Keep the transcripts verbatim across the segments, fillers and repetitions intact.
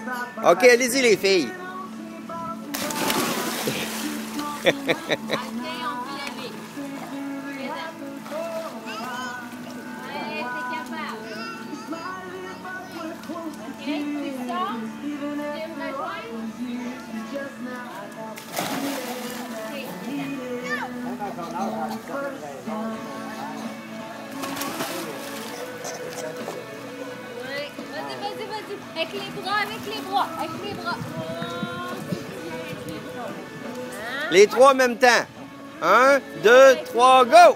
OK, allez-y, les filles. Vas-y, vas-y, vas-y. Avec les bras, avec les bras, avec les bras. Les trois en même temps. Un, deux, trois, go!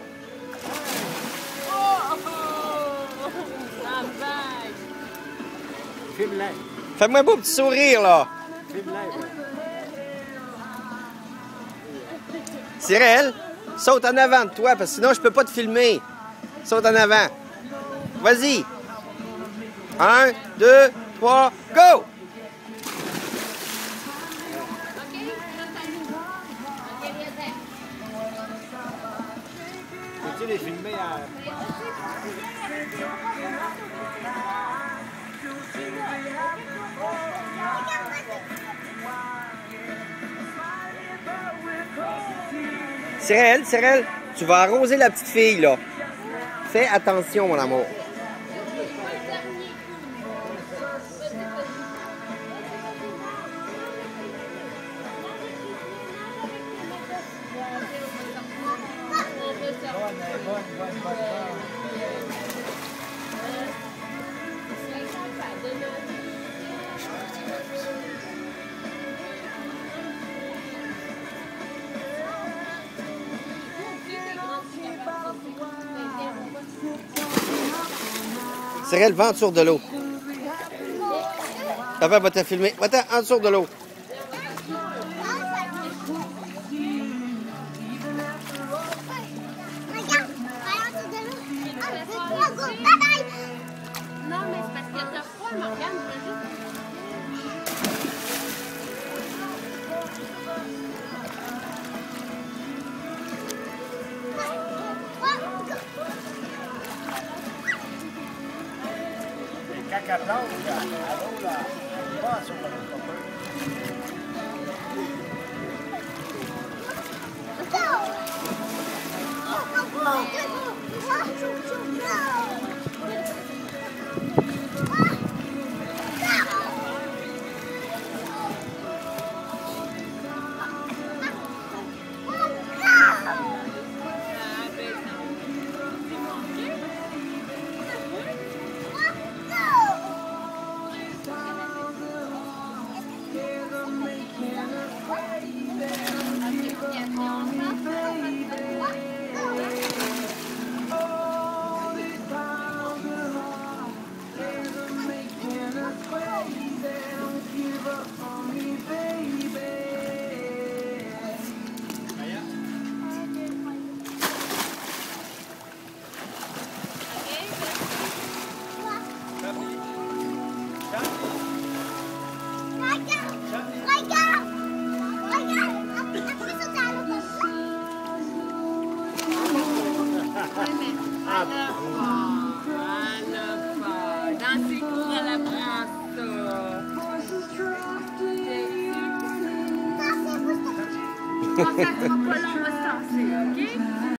Fais-moi un beau petit sourire, là. Cyril, saute en avant de toi, parce que sinon, je peux pas te filmer. Saute en avant. Vas-y. Un, deux, trois, go! Peux-tu les filmer à... Cyril, Cyril, tu vas arroser la petite fille, là. Fais attention, mon amour. Cyril, va en dessous de l'eau. Papa va te filmer. Va-t'en en dessous de l'eau. Non, mais c'est parce que t'as froid, Morgane. Quand elle plonge, à l'eau, là, elle passe sur le copain. Dans ses cours, elle apprend ça. Ça, ça sera pas long.